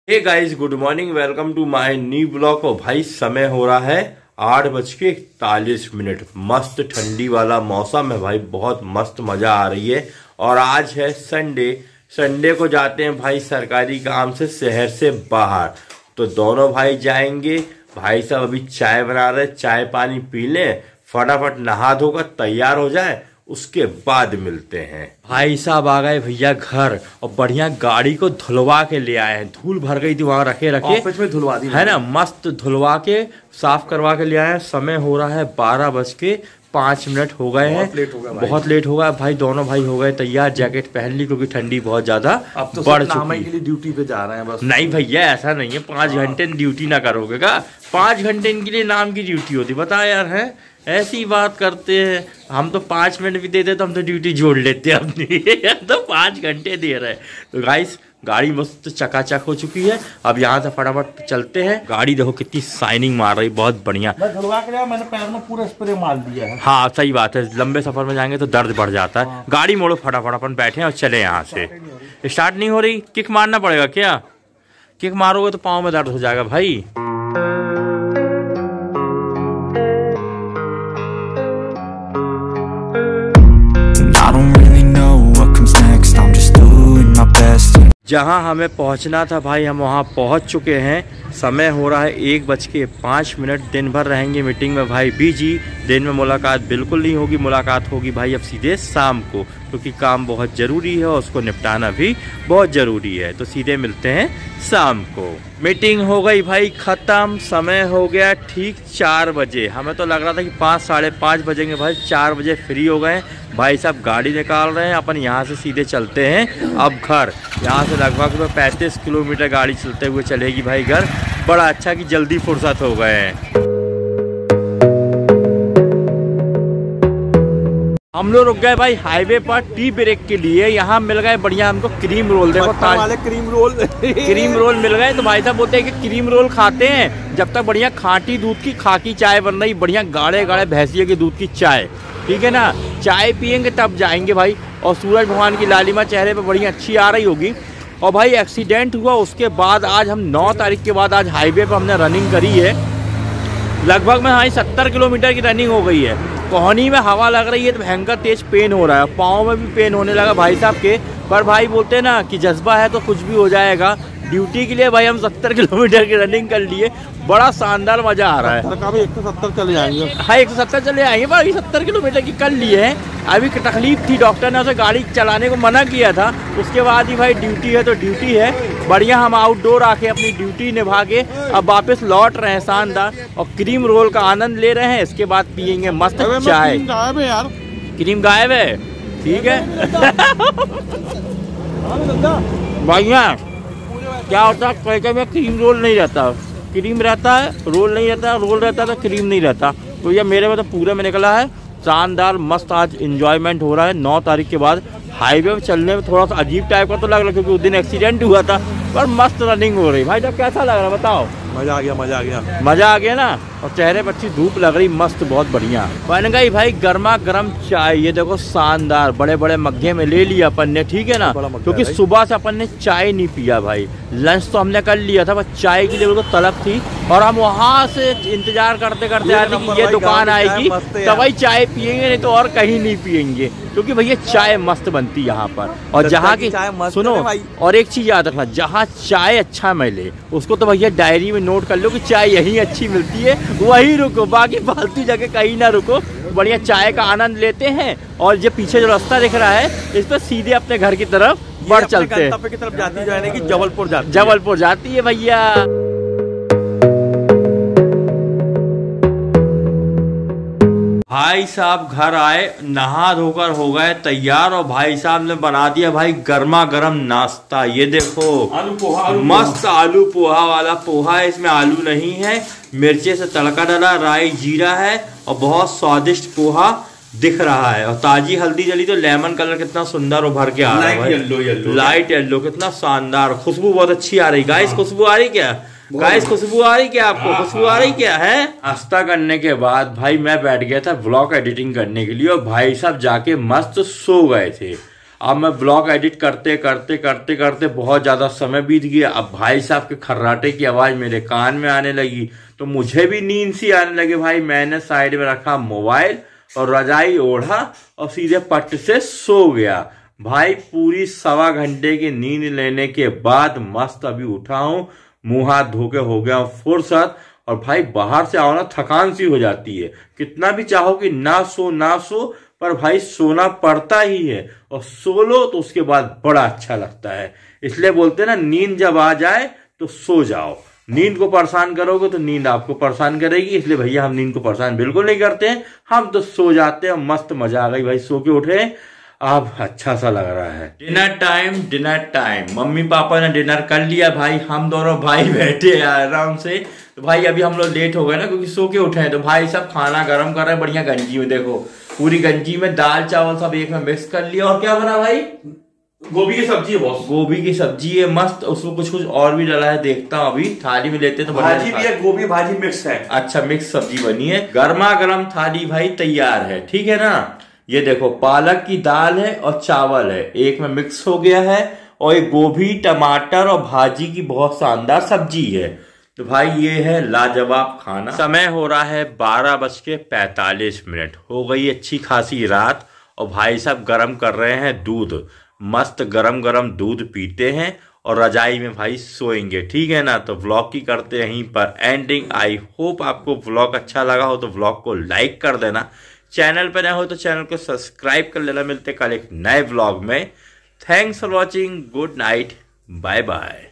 Hey guys, good morning, welcome to my new blog. और भाई समय हो रहा है 8:41। मस्त ठंडी वाला मौसम है भाई, बहुत मस्त मजा आ रही है। और आज है संडे को जाते हैं भाई सरकारी काम से शहर से बाहर। तो दोनों भाई जाएंगे। भाई साहब अभी चाय बना रहे, चाय पानी पी लें, फटाफट नहा धोकर तैयार हो जाए, उसके बाद मिलते हैं। भाई साहब आ गए भैया घर, और बढ़िया गाड़ी को धुलवा के ले आए हैं। धूल भर गई थी वहां रखे ऑफिस में, धुलवा दी है ना, मस्त धुलवा के साफ करवा के ले आए हैं। समय हो रहा है 12:05 हो गए हैं। बहुत लेट हो गया भाई। दोनों भाई हो गए तैयार, जैकेट पहन ली क्योंकि ठंडी बहुत ज्यादा बढ़ चुकी है। के लिए ड्यूटी पे जा रहे हैं बस। नहीं भैया, ऐसा नहीं है, 5 घंटे ड्यूटी ना करोगे का? 5 घंटे इनके लिए नाम की ड्यूटी होती, बता यार। है ऐसी बात करते हैं। हम तो 5 मिनट भी देते तो हम तो ड्यूटी जोड़ लेते हैं अपनी। तो 5 घंटे दे रहे हैं। तो गाइस गाड़ी मस्त चकाचक हो चुकी है। अब यहाँ से फटाफट चलते हैं। गाड़ी देखो कितनी शाइनिंग मार रही, बहुत बढ़िया। मैं धुलवा के मैंने पैर में पूरा स्प्रे मार दिया है। हाँ सही बात है, लंबे सफर में जाएंगे तो दर्द बढ़ जाता है। गाड़ी मोड़ो फटाफट, अपन बैठे और चले यहाँ से। स्टार्ट नहीं हो रही, किक मारना पड़ेगा क्या? किक मारोगे तो पाँव में दर्द हो जाएगा भाई। जहां हमें पहुंचना था भाई, हम वहां पहुंच चुके हैं। समय हो रहा है 1:05। दिन भर रहेंगे मीटिंग में भाई बिजी। दिन में मुलाकात बिल्कुल नहीं होगी, मुलाकात होगी भाई अब सीधे शाम को, क्योंकि काम बहुत ज़रूरी है और उसको निपटाना भी बहुत ज़रूरी है। तो सीधे मिलते हैं शाम को। मीटिंग हो गई भाई ख़त्म। समय हो गया ठीक 4 बजे। हमें तो लग रहा था कि 5 साढ़े 5 बजेंगे भाई। 4 बजे फ्री हो गए। भाई साहब गाड़ी निकाल रहे हैं। अपन यहाँ से सीधे चलते हैं अब घर। यहाँ से लगभग 35 किलोमीटर गाड़ी चलते हुए चलेगी भाई घर। बड़ा अच्छा कि जल्दी फुर्सत हो गए हैं। हम लोग रुक गए भाई हाईवे पर टी ब्रेक के लिए। यहाँ मिल गए बढ़िया हमको क्रीम रोल। देखो वाले क्रीम रोल मिल गए। तो भाई साहब बोलते हैं कि क्रीम रोल खाते हैं जब तक बढ़िया खाटी दूध की खाकी चाय बन रही, बढ़िया गाढ़े गाढ़े भैंसिया के दूध की चाय, ठीक है ना। चाय पियेंगे तब जाएंगे भाई। और सूरज भगवान की लालिमा चेहरे पे बढ़िया अच्छी आ रही होगी। और भाई एक्सीडेंट हुआ उसके बाद आज हम 9 तारीख के बाद आज हाईवे पर हमने रनिंग करी है। लगभग में हाँ 70 किलोमीटर की रनिंग हो गई है। कोहनी में हवा लग रही है तो भयंकर तेज पेन हो रहा है। पाँव में भी पेन होने लगा भाई साहब के। पर भाई बोलते हैं ना कि जज्बा है तो कुछ भी हो जाएगा। ड्यूटी के लिए भाई हम 70 किलोमीटर की रनिंग कर लिए। बड़ा शानदार मजा आ रहा है। 170 चले जाएंगे। हाँ 170 चले आएंगे भाई। 70 किलोमीटर की कर लिए हैं। अभी तकलीफ थी, डॉक्टर ने उसे गाड़ी चलाने को मना किया था। उसके बाद ही भाई ड्यूटी है तो ड्यूटी है। बढ़िया हम आउटडोर आके अपनी ड्यूटी निभा के अब वापस लौट रहे हैं शानदार। और क्रीम रोल का आनंद ले रहे हैं। इसके बाद पियेंगे मस्त चाय। क्रीम गायब है, ठीक है। भैया क्या होता है, कहीं में क्रीम रोल नहीं रहता, क्रीम रहता है, रोल नहीं रहता, रोल रहता है तो क्रीम नहीं रहता। तो ये मेरे में तो पूरे में निकला है। शानदार मस्त आज इंजॉयमेंट हो रहा है। 9 तारीख के बाद हाईवे पे चलने में थोड़ा सा अजीब टाइप का तो लग रहा, क्योंकि उस दिन एक्सीडेंट हुआ था। पर मस्त रनिंग हो रही भाई। जब कैसा लग रहा है बताओ? मजा आ गया, मजा आ गया, मजा आ गया ना। और चेहरे पर अच्छी धूप लग रही, मस्त बहुत बढ़िया बन गई भाई। गर्मा गर्म चाय, ये देखो शानदार बड़े बड़े मग्गे में ले लिया अपन ने, ठीक है ना। क्योंकि सुबह से अपन ने चाय नहीं पिया भाई। लंच तो हमने कर लिया था, बस चाय की लिए तो तलब थी। और हम वहाँ से इंतजार करते करते आए थे कि ये दुकान आएगी तब भाई चाय पियेंगे, नहीं तो और कहीं नहीं पियेंगे। क्योंकि भैया चाय मस्त बनती यहाँ पर। और जहाँ की सुनो, और एक चीज याद रखना, जहाँ चाय अच्छा मिले उसको तो भैया डायरी में नोट कर लो कि चाय यहीं अच्छी मिलती है, वहीं रुको। बाकी फालतू जगह कहीं ना रुको। बढ़िया चाय का आनंद लेते हैं। और जो पीछे जो रास्ता दिख रहा है इस पर सीधे अपने घर की तरफ बढ़ चलते हैं। की तरफ जाती जो है कि जबलपुर जाती है भैया। भाई साहब घर आए, नहा धोकर हो गए तैयार। और भाई साहब ने बना दिया भाई गर्मा गर्म नाश्ता। ये देखो आलू पोहा, मस्त आलू पोहा वाला पोहा है। इसमें आलू नहीं है, मिर्चे से तड़का डाला, राई जीरा है और बहुत स्वादिष्ट पोहा दिख रहा है। और ताजी हल्दी जली तो लेमन कलर कितना सुंदर उभर के आ रहा है, लाइट येलो, कितना शानदार। खुशबू बहुत अच्छी आ रही। गाइस खुशबू आ रही क्या? गाइस खुशबू आ रही क्या आपको? खुशबू आ रही क्या है? नाश्ता करने के बाद भाई मैं बैठ गया था व्लॉग एडिटिंग करने के लिए। और भाई साहब जाके मस्त सो गए थे। अब मैं ब्लॉग एडिट करते करते करते करते बहुत ज्यादा समय बीत गया। अब भाई साहब के खर्राटे की आवाज मेरे कान में आने लगी तो मुझे भी नींद सी आने लगी। भाई मैंने साइड में रखा मोबाइल और रजाई ओढ़ा और सीधे पट से सो गया। भाई पूरी 1.25 घंटे की नींद लेने के बाद मस्त अभी उठा हूं, मुंह हाथ धो के हो गया फुर्सत। और भाई बाहर से आओ ना थकान सी हो जाती है, कितना भी चाहो कि ना सो पर भाई सोना पड़ता ही है। और सो लो तो उसके बाद बड़ा अच्छा लगता है। इसलिए बोलते हैं ना, नींद जब आ जाए तो सो जाओ। नींद को परेशान करोगे तो नींद आपको परेशान करेगी। इसलिए भैया हम नींद को परेशान बिल्कुल नहीं करते हैं, हम तो सो जाते हैं। मस्त मजा आ गई भाई, सो के उठे अब अच्छा सा लग रहा है। डिनर टाइम मम्मी पापा ने डिनर कर लिया भाई, हम दोनों भाई बैठे हैं आराम से। तो भाई अभी हम लोग लेट हो गए ना क्योंकि सो के उठे हैं। तो भाई सब खाना गर्म कर रहे हैं बढ़िया गंजी में, देखो पूरी गंजी में दाल चावल सब एक में मिक्स कर लिया। और क्या बना भाई? गोभी की सब्जी है बॉस। गोभी की सब्जी है मस्त, उसमें कुछ और भी डाला है, देखता हूँ अभी थाली में लेते तो भाजी भी है, गोभी भाजी मिक्स है। अच्छा मिक्स सब्जी बनी है, गर्मा गर्म थाली भाई तैयार है, ठीक है ना। ये देखो पालक की दाल है और चावल है, एक में मिक्स हो गया है। और ये गोभी टमाटर और भाजी की बहुत शानदार सब्जी है। तो भाई ये है लाजवाब खाना। समय हो रहा है 12:45। हो गई अच्छी खासी रात और भाई साहब गरम कर रहे हैं दूध। मस्त गरम गरम दूध पीते हैं और रजाई में भाई सोएंगे, ठीक है ना। तो व्लॉग की करते हैं यहीं पर एंडिंग। आई होप आपको व्लॉग अच्छा लगा हो तो व्लॉग को लाइक कर देना, चैनल पर नए हो तो चैनल को सब्सक्राइब कर लेना। मिलते कल एक नए व्लॉग में। Thanks for watching, good night, bye bye.